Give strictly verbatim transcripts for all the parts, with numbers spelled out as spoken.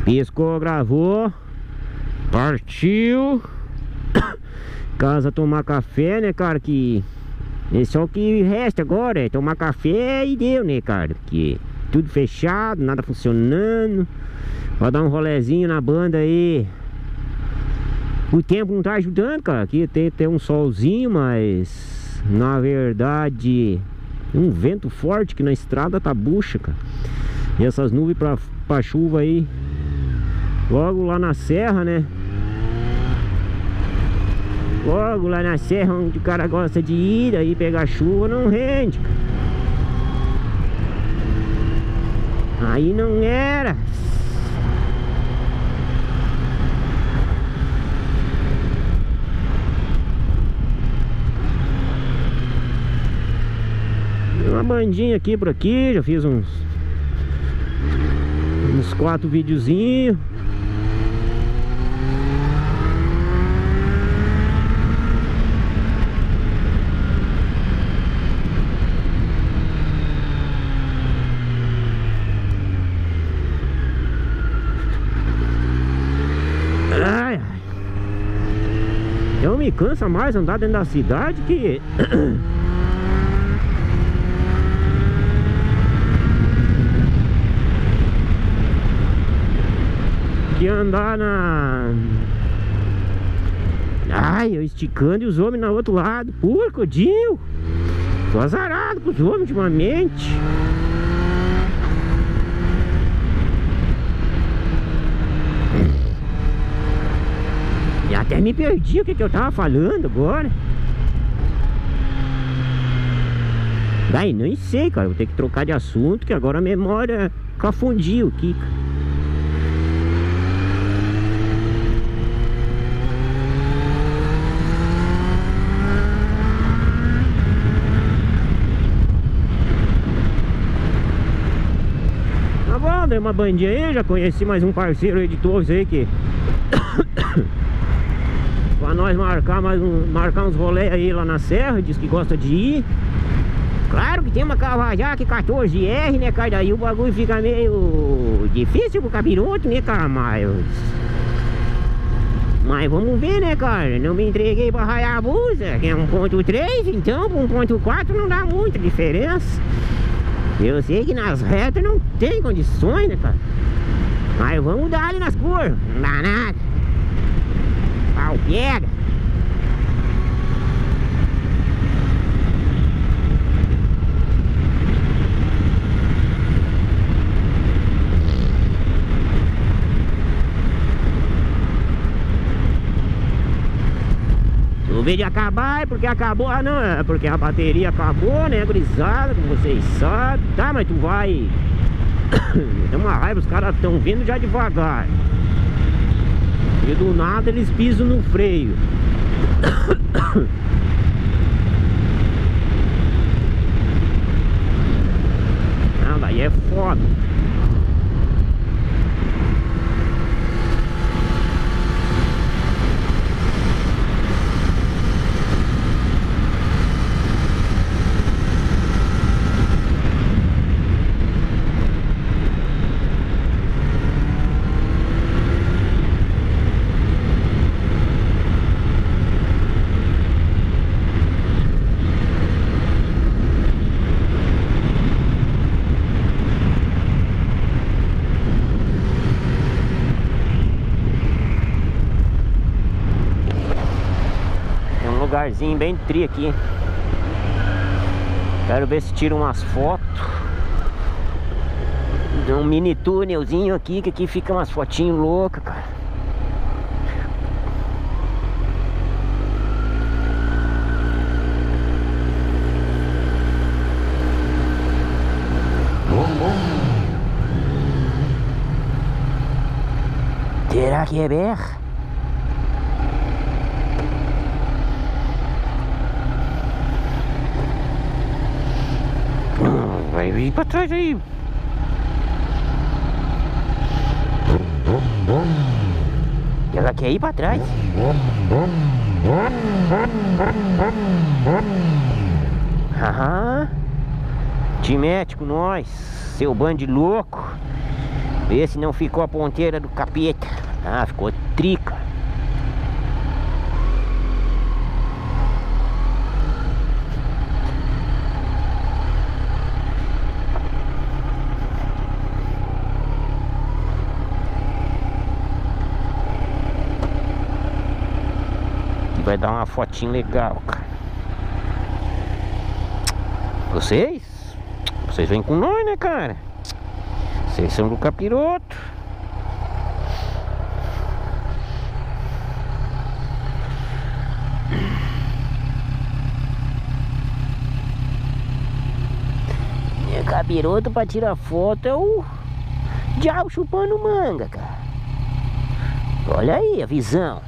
Piscou, gravou. Partiu. Casa tomar café, né, cara? Que é só o que resta agora é tomar café e deu, né, cara? Porque tudo fechado, nada funcionando. Vai dar um rolezinho na banda aí. O tempo não tá ajudando, cara. Aqui tem, tem um solzinho, mas na verdade um vento forte que na estrada tá bucha, cara. E essas nuvens pra, pra chuva aí. Logo lá na serra, né? Logo lá na serra onde o cara gosta de ir, aí pegar chuva não rende, cara. Aí não era. Uma bandinha aqui por aqui, já fiz uns uns quatro videozinhos. Ai, ai. Eu me cansa mais andar dentro da cidade que que andar na... Ai, eu esticando e os homens no outro lado. Porco, Dinho. Tô azarado com os homens ultimamente. E até me perdi o que, que eu tava falando agora. Daí, nem sei, cara. Vou ter que trocar de assunto, que agora a memória confundiu aqui, cara. Dei uma bandinha aí, já conheci mais um parceiro aí de Torres aí que pra nós marcar mais um, marcar uns rolês aí lá na serra, diz que gosta de ir. Claro que tem uma Kawasaki quatorze R, né, cara? Daí o bagulho fica meio difícil pro capiroto, né, cara? Mas Mas vamos ver, né, cara? Não me entreguei pra Hayabusa, que é um ponto três, então pra um ponto quatro não dá muita diferença. Eu sei que nas retas não tem condições, né, cara? Mas vamos dar ali nas curvas, não dá nada. Pau pega. O vídeo acabar é porque acabou. Ah, não, é porque a bateria acabou, né, gurizada, como vocês sabem. Tá, mas tu vai. Tem uma raiva, os caras estão vindo já devagar. E do nada eles pisam no freio. Ah, daí é foda. Lugarzinho bem tri aqui. Quero ver se tiro umas fotos. Dá um mini túnelzinho aqui, que aqui fica umas fotinhas loucas, cara. Será que é berra? Vai vir pra trás aí. Ela quer ir pra trás. Haha. Te mete com nós, seu bando de louco. Vê se não ficou a ponteira do capeta. Ah, ficou trica. E vai dar uma fotinha legal, cara. Vocês? Vocês vêm com nós, né, cara? Vocês são do capiroto. E capiroto pra tirar foto é o diabo chupando manga, cara. Olha aí a visão.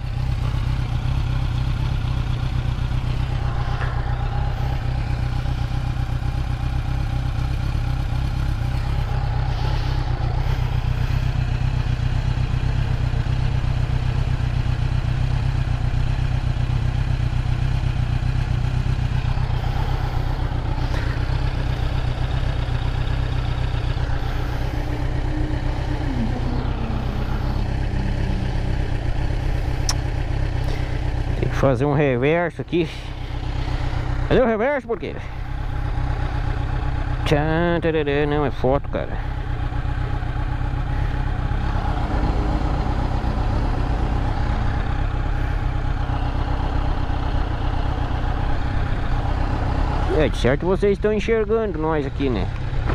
Fazer um reverso aqui. Cadê o reverso, porque? Tchan, tarará, não é foto, cara. É, de certo vocês estão enxergando nós aqui, né?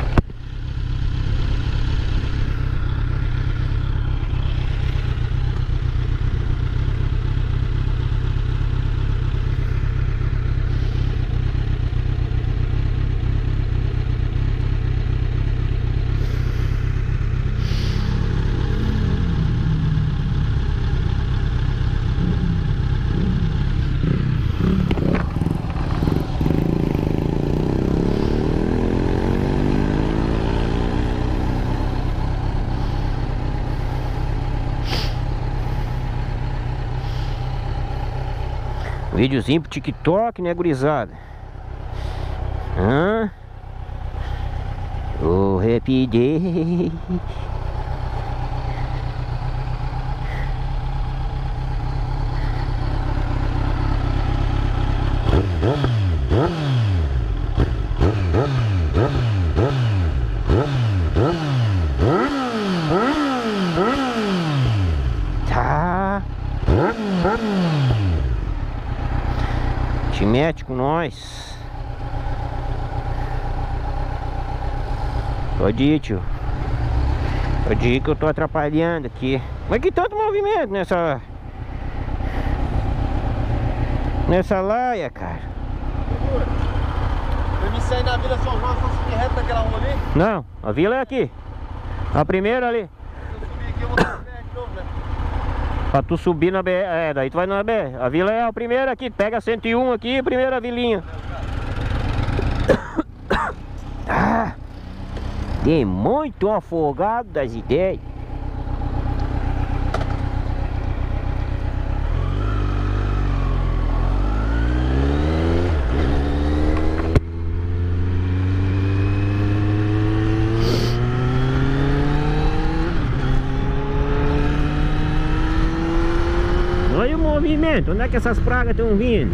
Videozinho pro TikTok, né, gurizada? Hã? O Happy Day. Tá. Te mete com nós. Pode ir, tio. Pode ir que eu tô atrapalhando aqui. Mas que tanto movimento nessa Nessa laia, cara. Eu me saí na Vila São João, só subir reto daquela rua ali? Não, a vila é aqui. A primeira ali. Se eu subir aqui eu vou subir de novo, né? Pra tu subir na B R, é, daí tu vai na B R. A vila é a primeira aqui, pega cento e um aqui, primeira vilinha. Ah, tem muito afogado das ideias. Olha o movimento, onde é que essas pragas estão vindo?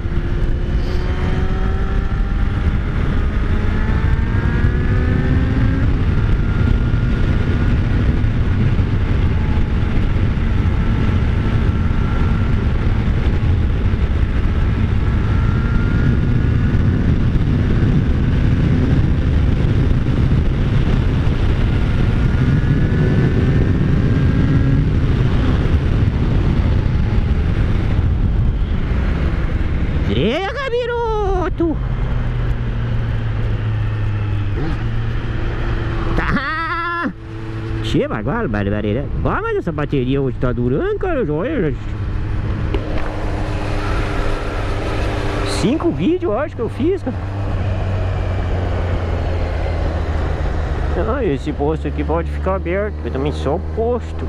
Chega, biruto! Tá! Chega agora, barbaridade. Vai, mas essa bateria hoje tá durando, cara. Olha. Cinco vídeos, eu acho que eu fiz, cara. Ah, esse posto aqui pode ficar aberto, porque também só o posto.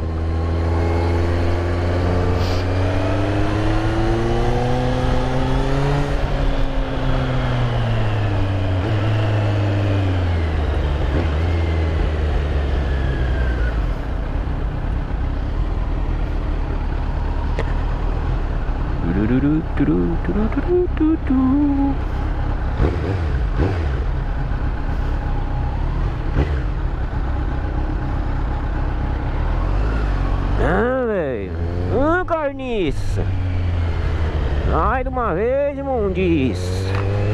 Turu, turu, turu, turu, turu. Ah, velho. Ah, carniça. Sai de uma vez, imundice.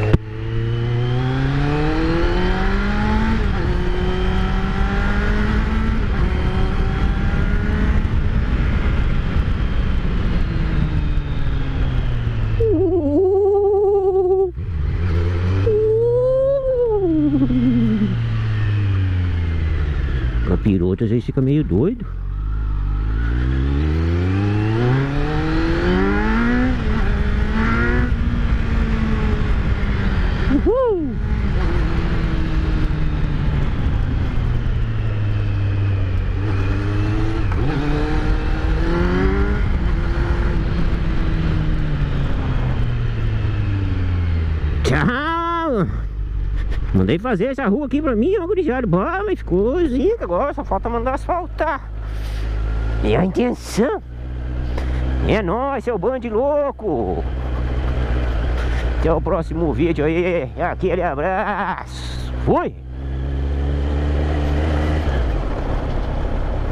Capiroto às vezes fica meio doido. Uhul. Tchau. Mandei fazer essa rua aqui pra mim, ó, gurizada. Bah, mas ficou zica agora, só falta mandar asfaltar. E a intenção é nóis, seu bando de louco. Até o próximo vídeo aí. Aquele abraço. Fui.